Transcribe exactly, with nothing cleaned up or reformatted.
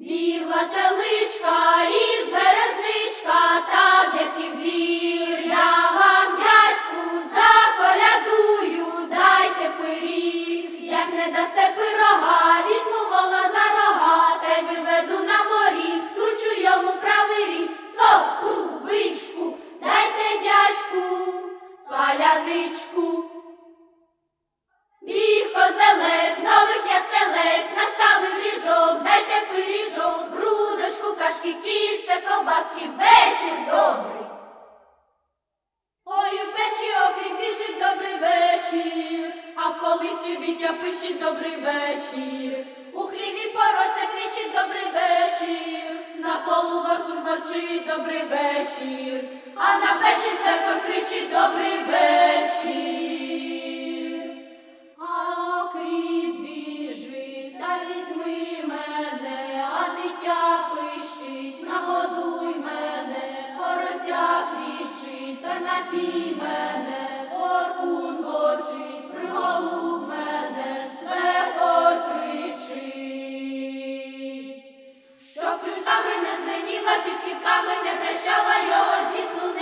Бігла теличка із березничка, та в дядьків двір. Я вам, дядьку, заколядую, дайте пиріг. Як не дасте пирога, візьму вола за рога, та й виведу на морі, скручу йому правий ріг. Цоку, бичку, дайте, дядьку, паляничку. Біг козелець, нових яселець, наставив ріжок, дайте пиріжок, грудочку, кашки, кільце, ковбаски, вечір добрий. Ой, у печі окріп біжить добрий вечір, а в колисці дитя пишить добрий вечір. У хліві порося кричить добрий вечір, на полу воркун ворчить добрий вечір, а на печі свекор кричить добрий вечір. Окріп біжить, та візьми мене, а дитя пищить, нагодуй мене, порося кричить, та напій мене, воркун ворчить, приголуб мене, свекор кричить. Щоб ключами не звеніла, під ківками не прищала, його зісну